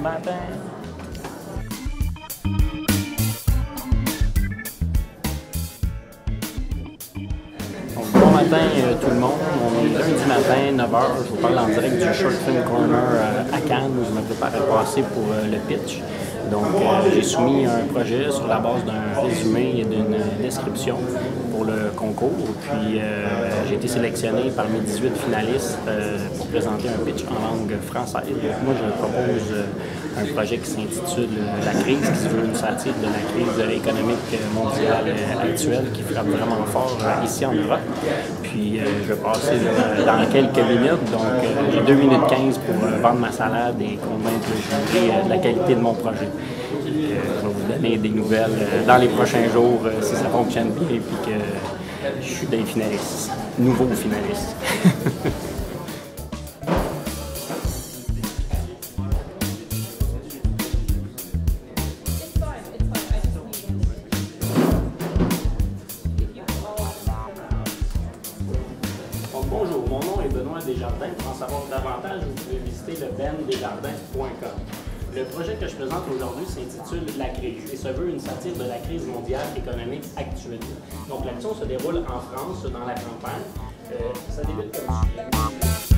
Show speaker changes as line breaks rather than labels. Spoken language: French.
matin. Bon matin tout le monde, on est lundi matin, 9h, je vous parle en direct du Short Film Corner à Cannes où je me prépare à passer pour le pitch. Donc j'ai soumis un projet sur la base d'un résumé et d'une description pour le concours. Puis j'ai été sélectionné parmi 18 finalistes pour présenter un pitch en langue française. Donc moi je propose un projet qui s'intitule La crise, qui se veut une satire de la crise économique mondiale actuelle qui frappe vraiment fort ici en Europe. Puis je vais passer dans quelques minutes, donc j'ai 2 minutes 15 pour vendre ma salade et convaincre le jury de la qualité de mon projet. Je vais vous donner des nouvelles dans les prochains jours si ça fonctionne bien et que je suis des finalistes, nouveaux finalistes. Bonjour, mon nom est Benoît Desjardins. Pour en savoir davantage, vous pouvez visiter le bendesjardins.com. Le projet que je présente aujourd'hui s'intitule La crise et se veut une satire de la crise mondiale économique actuelle. Donc l'action se déroule en France, dans la campagne. Ça débute comme suit.